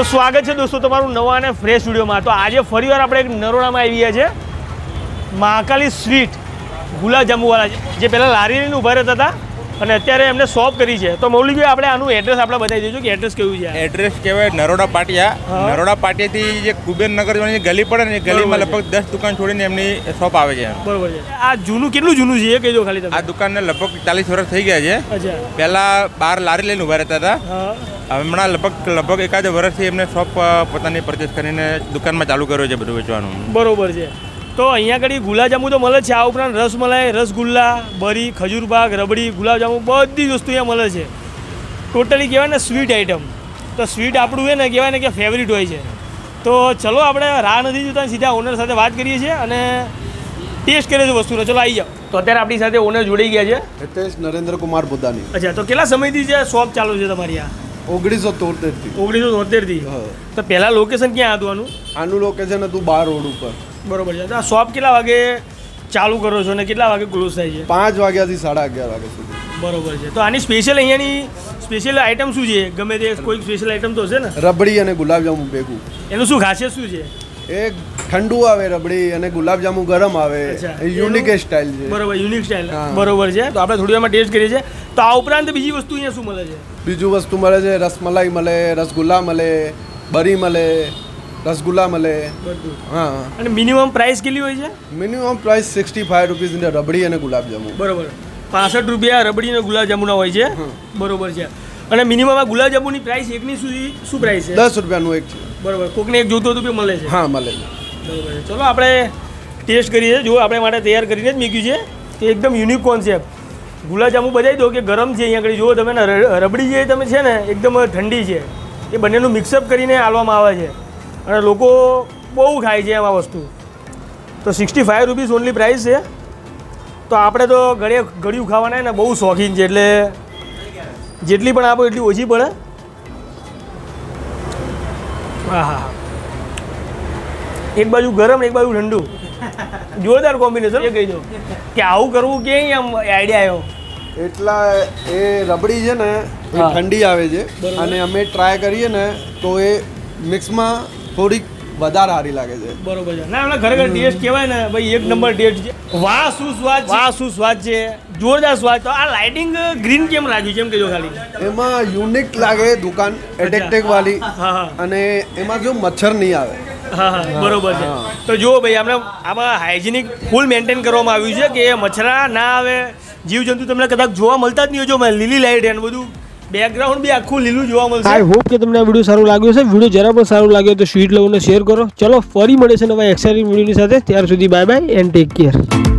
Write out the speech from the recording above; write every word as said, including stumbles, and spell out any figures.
तो स्वागत है दोस्तों तमारू नवा ने फ्रेश वीडियो में। तो आज फरीवार આપણે એક નરોડામાં આવી ગયા છે મહાકાલી સ્વીટ ગુલાબ જાંબુ વાળા જે પહેલા લારી લઈને ઊભા રહેતા હતા અને અત્યારે એમને શોપ કરી છે। તો મૌલિકભાઈ આપણે આનું એડ્રેસ આપણે બતાવી દેજો કે એડ્રેસ કેવું છે। એડ્રેસ કહેવાય નરોડા પાટિયા। નરોડા પાટિયાથી જે કુબેરનગર જવાની ગલી પડે ને ગલીમાં લગભગ દસ દુકાન છોડીને એમની શોપ આવે છે। બરોબર છે। આ જૂનું કેટલું જૂનું છે એ કહી દો ખાલી તમે। આ દુકાનને લગભગ ચાલીસ વર્ષ થઈ ગયા છે। અચ્છા। પહેલા બાર લારી લઈને ઊભા રહેતા હતા। હા। હમણાં લગભગ લગભગ એકાદ વર્ષથી એમને શોપ પોતાની પરચેસ કરીને દુકાનમાં ચાલુ કર્યો છે બધું વેચવાનું। બરોબર છે। તો અહીંયા આગળ ગુલાબજાંબુ તો મળે છે, આ ઉપરાંત રસમલાઈ, રસગુલ્લા, બરી, ખજૂરપાક, રબડી, ગુલાબજાંબુ બધી જ વસ્તુ અહીંયા મળે છે। ટોટલી કહેવાય ને સ્વીટ આઈટમ। તો સ્વીટ આપણું છે ને કહેવાય ને કે ફેવરિટ હોય છે। તો ચલો આપણે રાહ નથી જોતા, સીધા ઓનર સાથે વાત કરીએ છીએ અને ટેસ્ટ કરીએ છીએ વસ્તુનો। ચલો આવી જાઓ। તો અત્યારે આપણી સાથે ઓનર જોડાઈ ગયા છે, હિતેશ નરેન્દ્ર કુમાર બુદાની। અચ્છા, તો કેટલા સમયથી જે શોપ ચાલુ છે તમારી? આ ઓગણીસો તોતેર થી ઓગણીસો તોતેર થી। તો પહેલાં લોકેશન ક્યાં હતું આનું? આનું લોકેશન હતું બાર રોડ ઉપર। બરોબર છે। તો આ શોપ કેટલા વાગે ચાલુ કરો છો ને કેટલા વાગે ક્લોઝ થાય છે? પાંચ વાગ્યાથી સાડા અગિયાર વાગ્યા સુધી। બરોબર છે। તો આની સ્પેશિયલ અહીંયાની સ્પેશિયલ આઈટમ શું છે? ગમે તે કોઈ સ્પેશિયલ આઈટમ તો હશે ને? રબડી અને ગુલાબજાંબુ ભેગું। એનું શું ખાસિયત શું છે? એ ઠંડુ આવે રબડી અને ગુલાબજાંબુ ગરમ આવે। યુનિક સ્ટાઇલ છે। બરોબર, યુનિક સ્ટાઇલ। બરોબર છે। તો આપણે થોડી વારમાં ટેસ્ટ કરીએ છીએ। તો આ ઉપરાંત બીજી વસ્તુ અહીંયા શું મળે છે? બીજું વસ્તુ મળે છે, રસમલાઈ મળે, રસગુલ્લા મળે, બરી મળે, રસગુલ્લા મળે। હા। અને મિનિમમ પ્રાઇસ કેટલી હોય છે? Minimum price sixty five rupees rabri અને ગુલાબજાંબુ। બરોબર, પાસઠ રૂપિયા રબડી અને ગુલાબજાંબુના હોય છે। બરોબર છે। અને મિનિમમ આ ગુલાબજાંબુની પ્રાઇસ એકની સુધી શું પ્રાઇસ છે? દસ રૂપિયાનું એક છે। બરોબર, કોકને એક જોતું હતું મળે છે? હા, મળે છે। બરોબર છે। ચલો આપણે ટેસ્ટ કરીએ છીએ। જો આપણે માટે તૈયાર કરીને જ મૂક્યું છે, તે એકદમ યુનિક કોન્સેપ્ટ। ગુલાબજાંબુ બતાવી દો કે ગરમ છે અહીંયા આગળ જુઓ તમે ને, રબડી જે તમે છે ને એકદમ ઠંડી છે। એ બંનેનું મિક્સઅપ કરીને આલવામાં આવે છે અને લોકો બહુ ખાય છે એમાં વસ્તુ। તો sixty five rupees only price છે। તો આપણે તો ઘરે ઘડિયું ખાવાના ને બહુ શોખીન છે, એટલે જેટલી પણ આપો એટલી ઓછી પડે। હા હા, એક બાજુ ગરમ એક બાજુ ઠંડુ, જોરદાર કોમ્બિનેશન। એ કહી દો કે આવું કરવું કે આમ આઈડિયા આવ્યો? એટલા એ રબડી છે ને એ ઠંડી આવે છે અને અમે ટ્રાય કરીએ ને તો એ મિક્સમાં થોડીક વધારે સારી લાગે છે। બરોબર છે। ના, એમના ખરેખર ટેસ્ટ કહેવાય ને ભાઈ, એક નંબર ટેસ્ટ છે। વાહ શું સ્વાદ, વાહ શું સ્વાદ છે, જોરદાર સ્વાદ। તો આ લાઇટિંગ ગ્રીન કેમ લાગ્યું છે એમ કહેજો ખાલી? એમાં યુનિક લાગે દુકાન, એટેકટેક વાળી, અને એમાં જો મચ્છર નહીં આવે। હા હા, બરોબર છે। તો જુઓ ભાઈ, આપણે આમાં હાઇજેનિક ફૂલ મેન્ટેન કરવામાં આવ્યું છે કે મચ્છરા ના આવે, જીવજંતુ તમને કદાચ જોવા મળતા જ નહીં। જો લીલી લાઇટ એનું બધું બેકગ્રાઉન્ડ બી આખું લીલું જોવા મળશે। આઈ હોપ કે તમને આ વિડીયો સારું લાગ્યો છે। વિડીયો જરા પણ સારું લાગ્યો તો સ્વીટ લવને શેર કરો। ચલો ફરી મળે છે નવા એક્સાઇટિંગ વિડીયોની સાથે। ત્યાર સુધી bye bye and take care.